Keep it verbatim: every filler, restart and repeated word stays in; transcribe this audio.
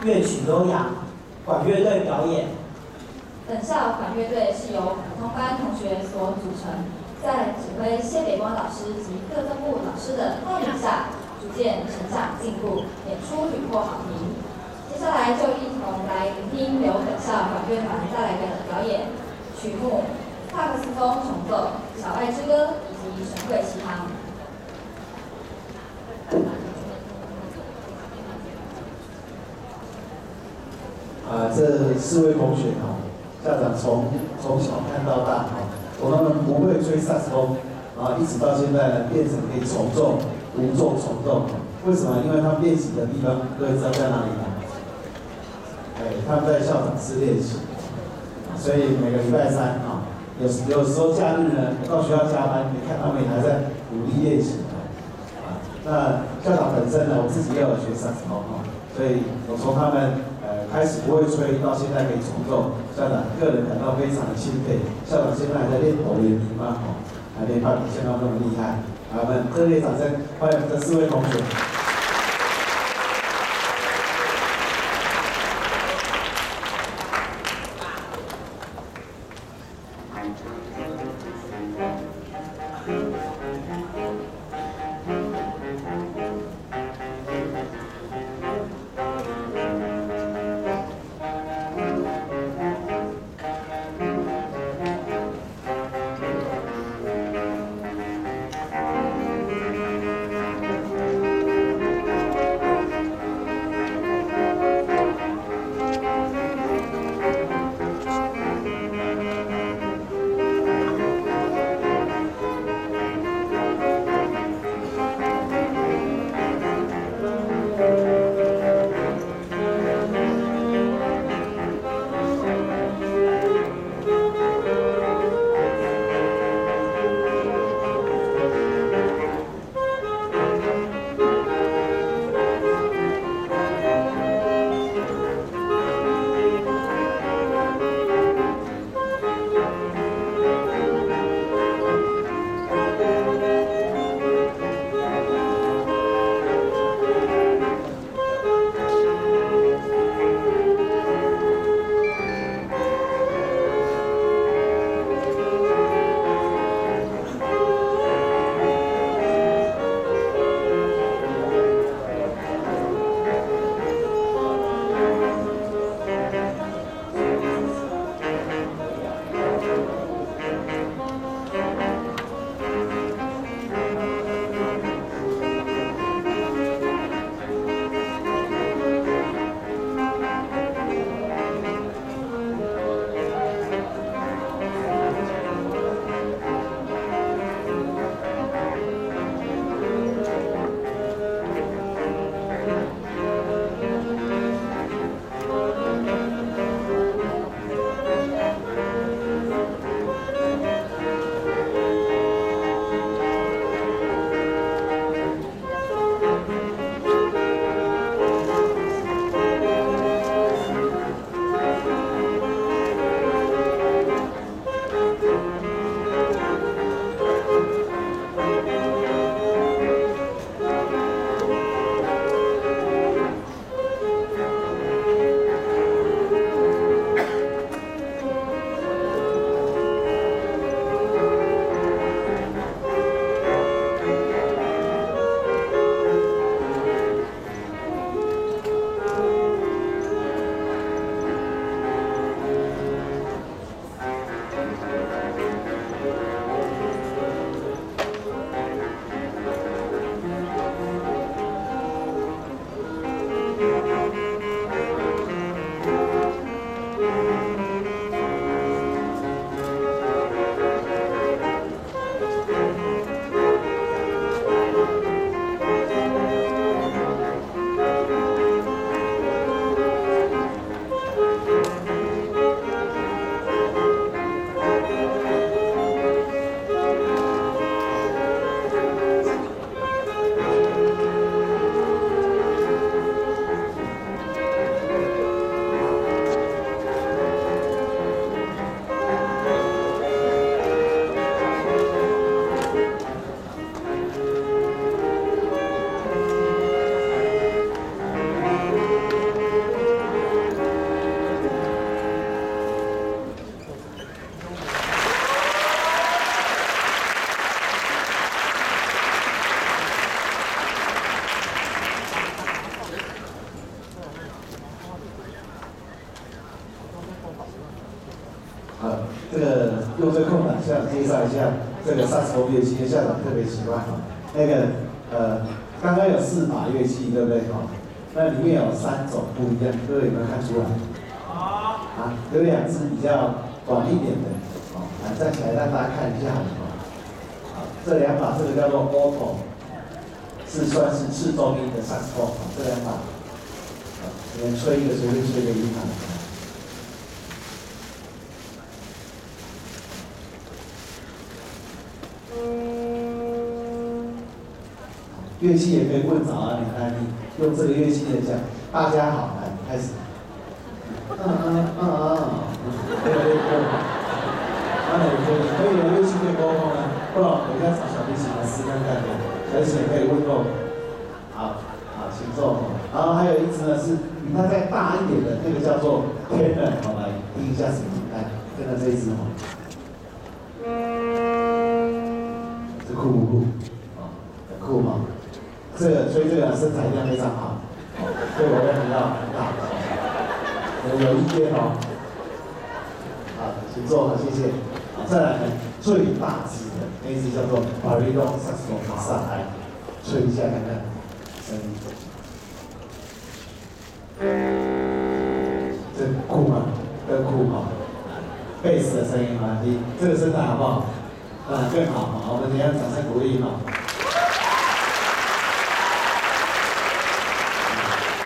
乐曲悠扬，管乐队表演。 本校管乐队是由普通班同学所组成，在指挥谢北光老师及各分部老师的带领下，逐渐成长进步，演出屡获好评。接下来就一同来聆听由本校管乐团带来的表演曲目《帕克斯风重奏》《小爱之歌》以及《神会奇航》。 啊，这四位同学哈，校长从从小看到大哈，从他们不会吹萨克斯风，啊，一直到现在呢，变成可以重奏、独奏、重奏。为什么？因为他们练习的地方，各位知道在哪里吗？哎，他们在校长室练习，所以每个礼拜三啊，有有时候假日呢，到学校加班，你看他们也还在努力练习啊。那校长本身呢，我自己也有学萨克斯风哈，所以我从他们呃开始不会吹，到现在可以重奏，校长个人感到非常的钦佩。校长现在还在练抖音嘛，哦，还练芭比相当那么厉害。好，我们热烈掌声欢迎我们的四位同学。 这个用这个空档，校长介绍一下这个萨克斯风乐器，校长特别喜欢哈。那个呃，刚刚有四把乐器，对不对哈？那里面有三种不一样，各位有没有看出来？啊，有两只比较短一点的，哦，来站起来让大家看一下哈。啊，这两把这个叫做 alto， 是算是次中音的萨克斯风，这两把，啊，你们吹一个随便吹个音啊。乐器也可以问早安，你看你用这个乐器来讲，大家好，来开始。嗯嗯嗯嗯，可以可以可以，当然也可以，可以用乐器可以沟通啊，不然我要找小提琴来试看看的，小提琴也可以问候。好，好，请坐。然后还有一支呢是比它再大一点的，那个叫做 tenor， 好，来听一下声音，来跟着这一支哈。这酷不酷？啊，很酷哈。这个吹这个身材一定非常好，对我的比较很大，有有意见哦。好，请坐，谢谢。好，再来呢，最大支的那一支叫做 baritone saxophone， 上来吹一下看看声音。这酷吗？更酷哈。贝斯的声音啊，你这个身材好不好？啊，更好哈。我们等一下掌声鼓励哈。